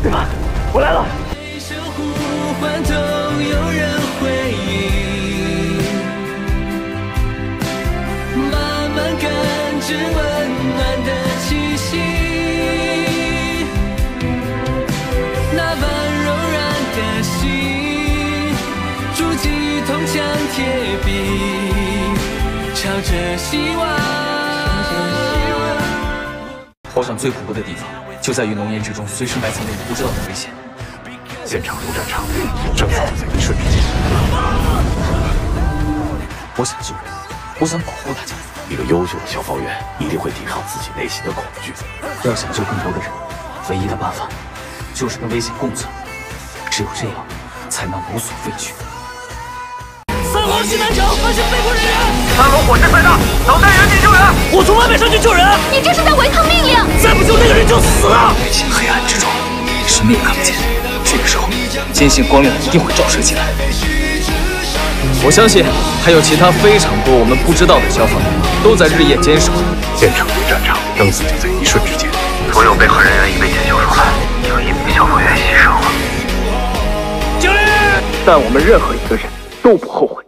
对吧？我来了。 慢慢感知温暖的气息，那般柔软的心，筑起铜墙铁壁，朝着希望。 岛上最恐怖的地方，就在于浓烟之中随时埋藏着你不知道的危险。 现场如战场，生死就在一瞬之间。 我想救人，我想保护大家。 一个优秀的消防员一定会抵抗自己内心的恐惧。 要想救更多的人，唯一的办法就是跟危险共存。只有这样，才能无所畏惧。 3号西南城发现被捕人员 3楼火势太大，找带援地救人。 我从外面上去救人。 你这是在违抗命令！ 再不救那个人就死了。 黑暗之中，什么也看不见。这个时候，坚信光亮一定会照射进来。我相信还有其他非常多我们不知道的消防员都在日夜坚守。 现场如战场，生死就在一瞬之间。 所有被害人员已被解救出来，有1名消防员牺牲了。 经理， 但我们任何一个人都不后悔。